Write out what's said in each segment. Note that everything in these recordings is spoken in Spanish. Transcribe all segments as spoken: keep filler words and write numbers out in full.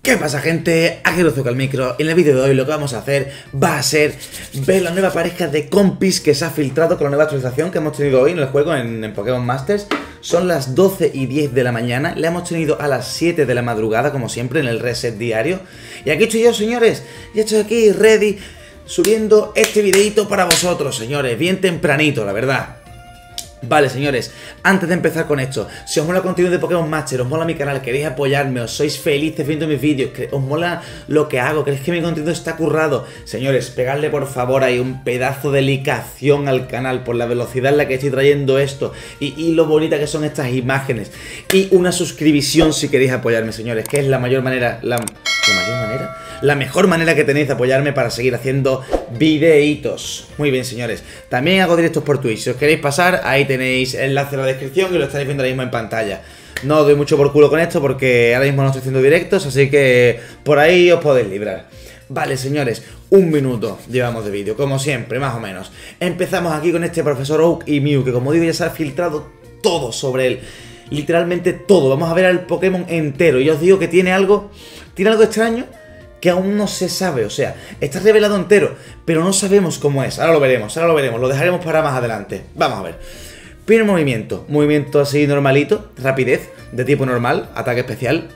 ¿Qué pasa, gente? Aquí Rozuka al micro. En el vídeo de hoy lo que vamos a hacer va a ser ver la nueva pareja de compis que se ha filtrado con la nueva actualización que hemos tenido hoy en el juego en, en Pokémon Masters. Son las doce y diez de la mañana, la hemos tenido a las siete de la madrugada, como siempre, en el reset diario. Y aquí estoy yo, señores, ya estoy aquí, ready, subiendo este videito para vosotros, señores, bien tempranito, la verdad. Vale, señores, antes de empezar con esto, si os mola el contenido de Pokémon Master, os mola mi canal, queréis apoyarme, os sois felices viendo mis vídeos, que os mola lo que hago, creéis que mi contenido está currado, señores, pegadle por favor ahí un pedazo de dedicación al canal por la velocidad en la que estoy trayendo esto y, y lo bonita que son estas imágenes, y una suscripción si queréis apoyarme, señores, que es la mayor manera, la, la mayor manera... La mejor manera que tenéis de apoyarme para seguir haciendo videitos. Muy bien, señores. También hago directos por Twitch. Si os queréis pasar, ahí tenéis el enlace en la descripción y lo estaréis viendo ahora mismo en pantalla. No os doy mucho por culo con esto porque ahora mismo no estoy haciendo directos, así que por ahí os podéis librar. Vale, señores, un minuto llevamos de vídeo, como siempre, más o menos. Empezamos aquí con este profesor Oak y Mew, que como digo ya se ha filtrado todo sobre él. Literalmente todo. Vamos a ver al Pokémon entero. Y os digo que tiene algo, tiene algo extraño que aún no se sabe, o sea, está revelado entero, pero no sabemos cómo es. Ahora lo veremos, ahora lo veremos, lo dejaremos para más adelante. Vamos a ver. Primer movimiento, movimiento así normalito, rapidez, de tipo normal, ataque especial.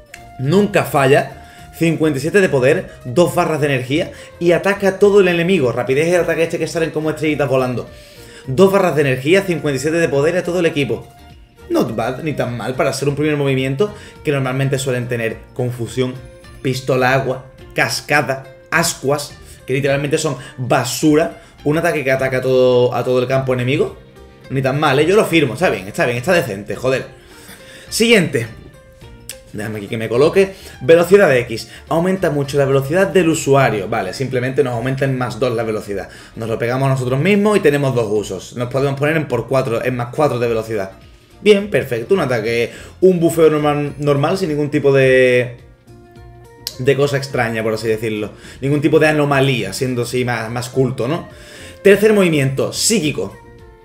Nunca falla, cincuenta y siete de poder, dos barras de energía y ataca a todo el enemigo. Rapidez es el ataque este que salen como estrellitas volando. Dos barras de energía, cincuenta y siete de poder a todo el equipo. Not bad, ni tan mal para ser un primer movimiento que normalmente suelen tener confusión, pistola agua, cascada, ascuas, que literalmente son basura. Un ataque que ataca a todo, a todo el campo enemigo. Ni tan mal, ¿eh? Yo lo firmo, está bien, está bien, está decente, joder. Siguiente. Déjame aquí que me coloque. Velocidad de X. Aumenta mucho la velocidad del usuario. Vale, simplemente nos aumenta en más dos la velocidad. Nos lo pegamos a nosotros mismos y tenemos dos usos. Nos podemos poner en por cuatro, en más cuatro de velocidad. Bien, perfecto, un ataque, un bufeo normal, normal sin ningún tipo de... de cosa extraña, por así decirlo. Ningún tipo de anomalía, siendo así más, más culto, ¿no? Tercer movimiento, psíquico.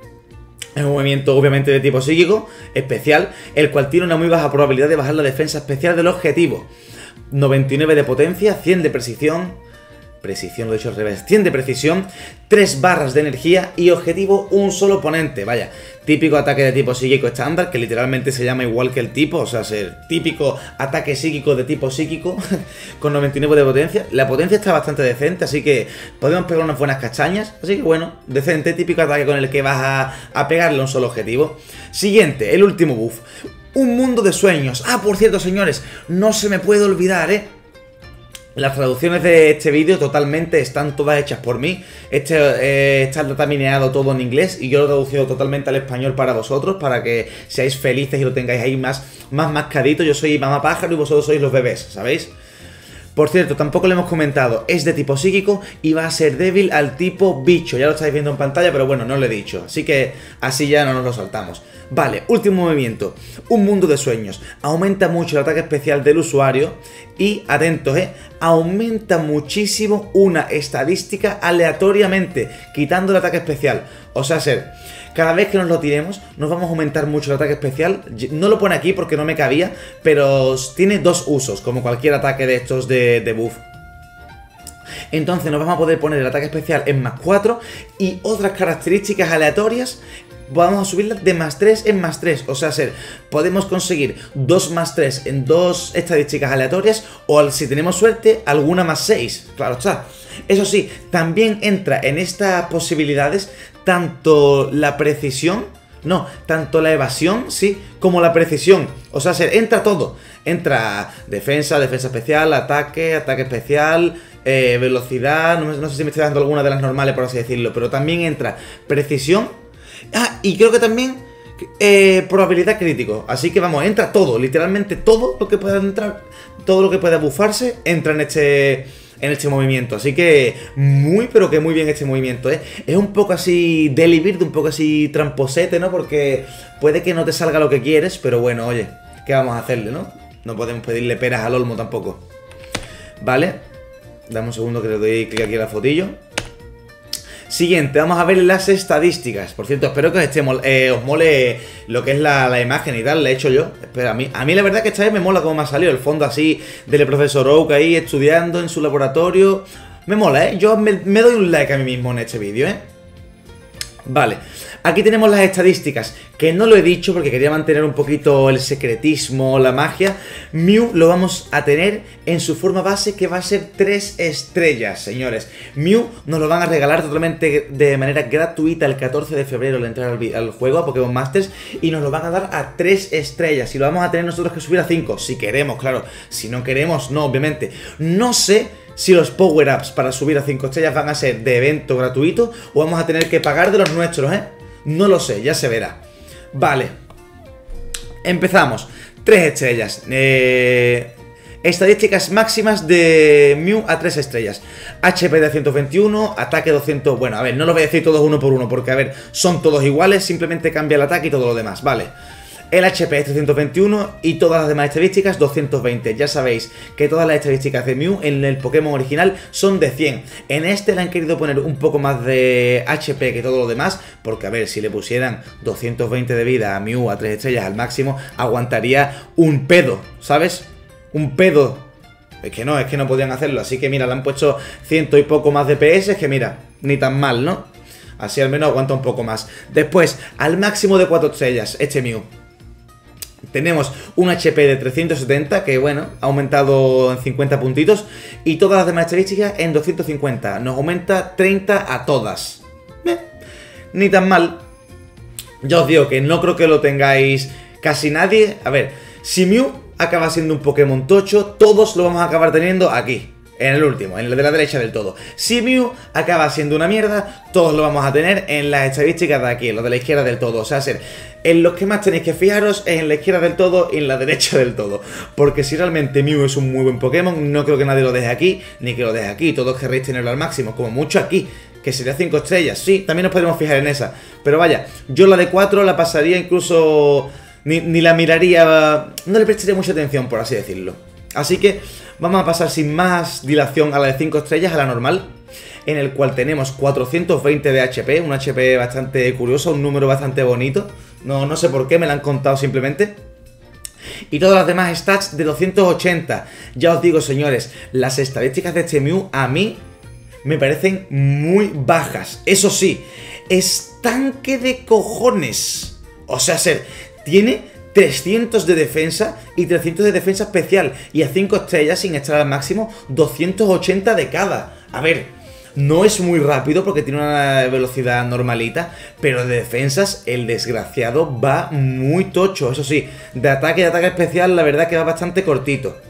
Es un movimiento obviamente de tipo psíquico, especial, el cual tiene una muy baja probabilidad de bajar la defensa especial del objetivo. noventa y nueve de potencia, cien de precisión... Precisión, lo he dicho al revés. cien de precisión, tres barras de energía y objetivo un solo oponente. Vaya, típico ataque de tipo psíquico estándar, que literalmente se llama igual que el tipo, o sea, ser típico ataque psíquico de tipo psíquico con noventa y nueve de potencia. La potencia está bastante decente, así que podemos pegar unas buenas castañas. Así que bueno, decente, típico ataque con el que vas a, a pegarle a un solo objetivo. Siguiente, el último buff. Un mundo de sueños. Ah, por cierto, señores, no se me puede olvidar, ¿eh? Las traducciones de este vídeo totalmente están todas hechas por mí. Este eh, está dataminado todo en inglés y yo lo he traducido totalmente al español para vosotros, para que seáis felices y lo tengáis ahí más, más mascadito. Yo soy mamá pájaro y vosotros sois los bebés, ¿sabéis? Por cierto, tampoco le hemos comentado, es de tipo psíquico y va a ser débil al tipo bicho. Ya lo estáis viendo en pantalla, pero bueno, no lo he dicho. Así que así ya no nos lo saltamos. Vale, último movimiento. Un mundo de sueños. Aumenta mucho el ataque especial del usuario y, atentos, eh, aumenta muchísimo una estadística aleatoriamente, quitando el ataque especial. O sea, ser... Cada vez que nos lo tiremos, nos vamos a aumentar mucho el ataque especial. No lo pone aquí porque no me cabía, pero tiene dos usos, como cualquier ataque de estos de, de buff. Entonces nos vamos a poder poner el ataque especial en más cuatro y otras características aleatorias vamos a subirlas de más tres en más tres. O sea, ser, podemos conseguir dos más tres en dos estadísticas aleatorias o, si tenemos suerte, alguna más seis. Claro está. Eso sí, también entra en estas posibilidades tanto la precisión, no, tanto la evasión, sí, como la precisión. O sea, ser, entra todo. Entra defensa, defensa especial, ataque, ataque especial, eh, velocidad, no, no sé si me estoy dando alguna de las normales, por así decirlo, pero también entra precisión. Ah, y creo que también eh, probabilidad crítico. Así que vamos, entra todo, literalmente todo lo que pueda entrar, todo lo que pueda bufarse, entra en este... en este movimiento, así que muy pero que muy bien este movimiento, ¿eh? Es un poco así Delibird, un poco así tramposete, ¿no? Porque puede que no te salga lo que quieres, pero bueno, oye, ¿qué vamos a hacerle, no? No podemos pedirle peras al olmo tampoco. Vale, dame un segundo que le doy clic aquí a la fotillo. Siguiente, vamos a ver las estadísticas. Por cierto, espero que os, esté mol eh, os mole lo que es la, la imagen y tal, la he hecho yo. Pero a mí, a mí la verdad que esta vez me mola cómo me ha salido el fondo así del profesor Oak ahí estudiando en su laboratorio. Me mola, ¿eh? Yo me, me doy un like a mí mismo en este vídeo, ¿eh? Vale, aquí tenemos las estadísticas, que no lo he dicho porque quería mantener un poquito el secretismo, la magia. Mew lo vamos a tener en su forma base, que va a ser tres estrellas, señores. Mew nos lo van a regalar totalmente de manera gratuita el catorce de febrero al entrar al, al juego, a Pokémon Masters, y nos lo van a dar a tres estrellas, y lo vamos a tener nosotros que subir a cinco, si queremos, claro. Si no queremos, no, obviamente. No sé si los power-ups para subir a cinco estrellas van a ser de evento gratuito o vamos a tener que pagar de los nuestros, ¿eh? No lo sé, ya se verá. Vale. Empezamos. tres estrellas. Eh... Estadísticas máximas de Mew a tres estrellas. H P de ciento veintiuno, ataque doscientos... Bueno, a ver, no lo voy a decir todos uno por uno porque, a ver, son todos iguales, simplemente cambia el ataque y todo lo demás, vale. El H P es trescientos veintiuno y todas las demás estadísticas doscientos veinte. Ya sabéis que todas las estadísticas de Mew en el Pokémon original son de cien. En este le han querido poner un poco más de H P que todo lo demás, porque a ver, si le pusieran doscientos veinte de vida a Mew a tres estrellas al máximo, aguantaría un pedo, ¿sabes? Un pedo. Es que no, es que no podían hacerlo. Así que mira, le han puesto ciento y poco más de P S, que mira, ni tan mal, ¿no? Así al menos aguanta un poco más. Después, al máximo de cuatro estrellas, este Mew. Tenemos un H P de trescientos setenta, que bueno, ha aumentado en cincuenta puntitos. Y todas las demás estadísticas en doscientos cincuenta. Nos aumenta treinta a todas. Eh, ni tan mal. Ya os digo que no creo que lo tengáis casi nadie. A ver, si Mew acaba siendo un Pokémon tocho, todos lo vamos a acabar teniendo aquí, en el último, en el de la derecha del todo. Si Mew acaba siendo una mierda, todos lo vamos a tener en las estadísticas de aquí, en los de la izquierda del todo. O sea, ser en los que más tenéis que fijaros es en la izquierda del todo y en la derecha del todo. Porque si realmente Mew es un muy buen Pokémon, no creo que nadie lo deje aquí, ni que lo deje aquí. Todos querréis tenerlo al máximo, como mucho aquí, que sería cinco estrellas. Sí, también nos podemos fijar en esa. Pero vaya, yo la de cuatro la pasaría incluso... Ni, ni la miraría... No le prestaría mucha atención, por así decirlo. Así que vamos a pasar sin más dilación a la de cinco estrellas, a la normal, en el cual tenemos cuatrocientos veinte de H P, un H P bastante curioso, un número bastante bonito. No, no sé por qué, me lo han contado simplemente. Y todas las demás stats de doscientos ochenta. Ya os digo, señores, las estadísticas de este Mew a mí me parecen muy bajas. Eso sí, estanque de cojones. O sea, ser... Tiene trescientos de defensa y trescientos de defensa especial. Y a cinco estrellas, sin estar al máximo, doscientos ochenta de cada. A ver, no es muy rápido porque tiene una velocidad normalita, pero de defensas el desgraciado va muy tocho. Eso sí, de ataque y de ataque especial la verdad que va bastante cortito.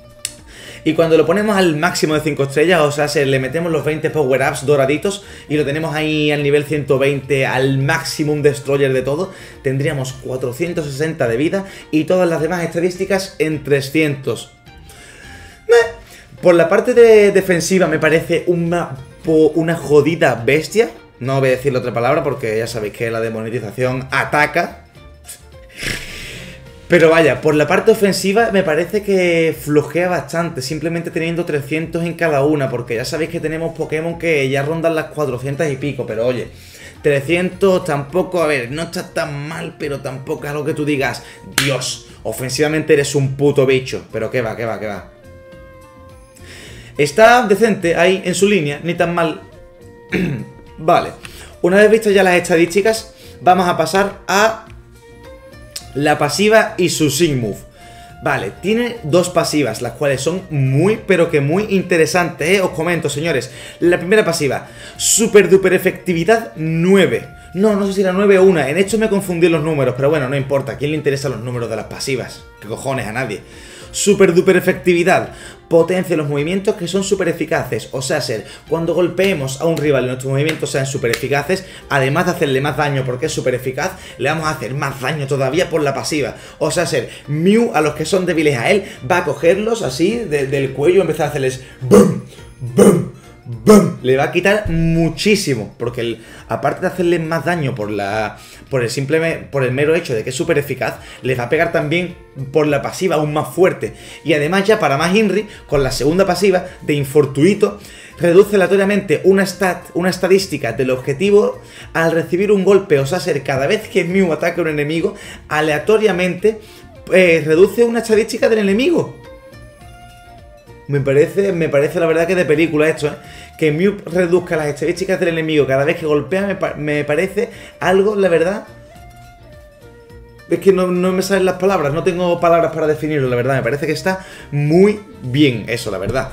Y cuando lo ponemos al máximo de cinco estrellas, o sea, se le metemos los veinte power-ups doraditos y lo tenemos ahí al nivel ciento veinte, al maximum destroyer de todo, tendríamos cuatrocientos sesenta de vida y todas las demás estadísticas en trescientos. Por la parte de defensiva me parece una, una jodida bestia. No voy a decir la otra palabra porque ya sabéis que la demonetización ataca. Pero vaya, por la parte ofensiva me parece que flojea bastante, simplemente teniendo trescientos en cada una, porque ya sabéis que tenemos Pokémon que ya rondan las cuatrocientas y pico, pero oye, trescientos tampoco, a ver, no está tan mal, pero tampoco es algo que tú digas, Dios, ofensivamente eres un puto bicho, pero que va, que va, que va. Está decente ahí en su línea, ni tan mal. Vale, una vez vistas ya las estadísticas, vamos a pasar a la pasiva y su Sync Move. Vale, tiene dos pasivas, las cuales son muy, pero que muy interesantes, ¿eh? Os comento, señores. La primera pasiva, super duper efectividad nueve. No, no sé si era nueve o una. En esto me confundí los números, pero bueno, no importa. ¿A quién le interesan los números de las pasivas? ¿Qué cojones? A nadie. Super duper efectividad. Potencia los movimientos que son súper eficaces. O sea, ser, cuando golpeemos a un rival y nuestros movimientos sean súper eficaces, además de hacerle más daño porque es súper eficaz, le vamos a hacer más daño todavía por la pasiva. O sea, ser, Mew a los que son débiles a él va a cogerlos así de, del cuello y empezar a hacerles BOOM, BOOM, BOOM. Le va a quitar muchísimo, porque el, aparte de hacerle más daño por la por el simple por el mero hecho de que es súper eficaz, les va a pegar también por la pasiva aún más fuerte. Y además ya para más Inri, con la segunda pasiva de Infortuito, reduce aleatoriamente una stat, una estadística del objetivo al recibir un golpe, o sea, ser cada vez que Mew ataca a un enemigo, aleatoriamente eh, reduce una estadística del enemigo. Me parece, me parece la verdad que de película esto, ¿eh? Que Mew reduzca las estadísticas del enemigo cada vez que golpea, me, pa me parece algo, la verdad... Es que no, no me salen las palabras, no tengo palabras para definirlo, la verdad. Me parece que está muy bien eso, la verdad.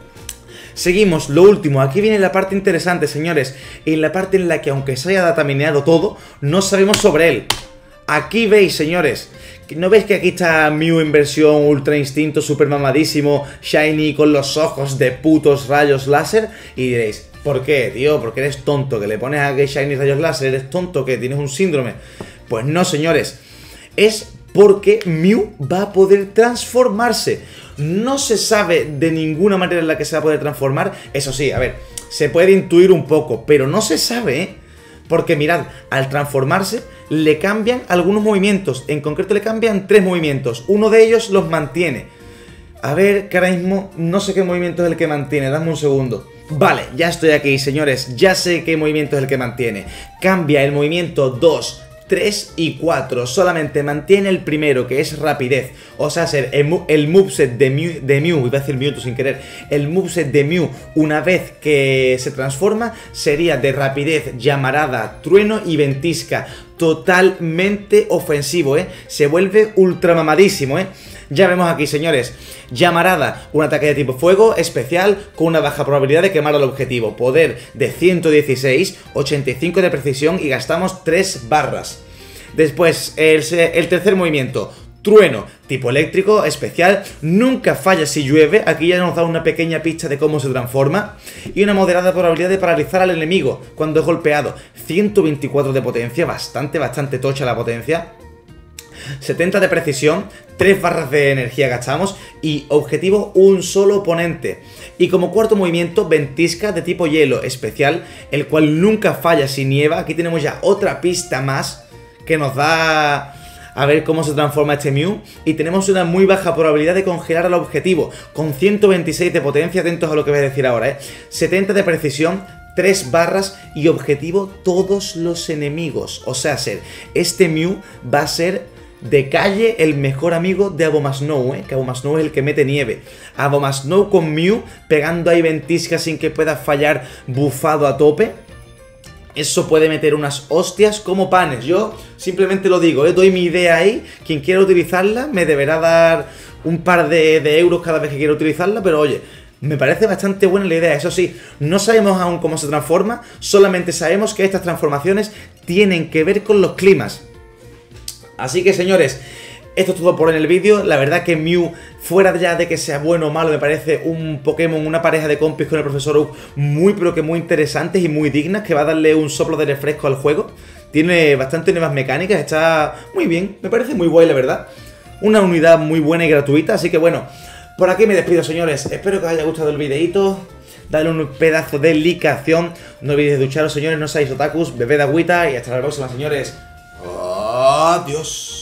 Seguimos, lo último, aquí viene la parte interesante, señores. En la parte en la que, aunque se haya datamineado todo, no sabemos sobre él. Aquí veis, señores, ¿no veis que aquí está Mew en versión Ultra Instinto, super mamadísimo, shiny, con los ojos de putos rayos láser? Y diréis, ¿por qué, tío? ¿Por qué eres tonto? ¿Que le pones a que shiny rayos láser? ¿Eres tonto? ¿Que tienes un síndrome? Pues no, señores. Es porque Mew va a poder transformarse. No se sabe de ninguna manera en la que se va a poder transformar. Eso sí, a ver, se puede intuir un poco, pero no se sabe, ¿eh? Porque mirad, al transformarse le cambian algunos movimientos. En concreto le cambian tres movimientos. Uno de ellos los mantiene. A ver, que ahora mismo no sé qué movimiento es el que mantiene. Dame un segundo. Vale, ya estoy aquí, señores. Ya sé qué movimiento es el que mantiene. Cambia el movimiento dos, tres y cuatro, solamente mantiene el primero, que es rapidez. O sea, ser el, el moveset de Mew, de Mew, iba a decir Mewtwo sin querer, el moveset de Mew una vez que se transforma sería de rapidez, llamarada, trueno y ventisca. Totalmente ofensivo, ¿eh? Se vuelve ultra mamadísimo, ¿eh? Ya vemos aquí, señores, llamarada, un ataque de tipo fuego especial con una baja probabilidad de quemar al objetivo. Poder de ciento dieciséis, ochenta y cinco de precisión y gastamos tres barras. Después, el, el tercer movimiento, trueno, tipo eléctrico, especial, nunca falla si llueve. Aquí ya nos da una pequeña pista de cómo se transforma. Y una moderada probabilidad de paralizar al enemigo cuando es golpeado. ciento veinticuatro de potencia, bastante, bastante tocha la potencia. setenta de precisión, tres barras de energía gastamos y objetivo un solo oponente. Y como cuarto movimiento, ventisca de tipo hielo especial, el cual nunca falla si nieva. Aquí tenemos ya otra pista más que nos da a ver cómo se transforma este Mew. Y tenemos una muy baja probabilidad de congelar al objetivo, con ciento veintiséis de potencia, atentos a lo que voy a decir ahora, ¿eh? setenta de precisión, tres barras y objetivo todos los enemigos. O sea, ser este Mew va a ser de calle el mejor amigo de Abomasnow, ¿eh? Que Abomasnow es el que mete nieve. Abomasnow con Mew pegando ahí ventisca sin que pueda fallar, bufado a tope. Eso puede meter unas hostias como panes. Yo simplemente lo digo, ¿eh? Doy mi idea ahí. Quien quiera utilizarla me deberá dar un par de, de euros cada vez que quiera utilizarla, pero oye, me parece bastante buena la idea. Eso sí, no sabemos aún cómo se transforma, solamente sabemos que estas transformaciones tienen que ver con los climas. Así que, señores, esto es todo por en el vídeo. La verdad que Mew, fuera ya de que sea bueno o malo, me parece un Pokémon, una pareja de compis con el profesor Oak muy pero que muy interesantes y muy dignas, que va a darle un soplo de refresco al juego. Tiene bastante nuevas mecánicas, está muy bien, me parece muy guay, la verdad. Una unidad muy buena y gratuita, así que bueno, por aquí me despido, señores. Espero que os haya gustado el videito. Dale un pedazo de likeación. No olvidéis de ducharos, señores, no seáis otakus, bebed agüita y hasta la próxima, señores. Adiós.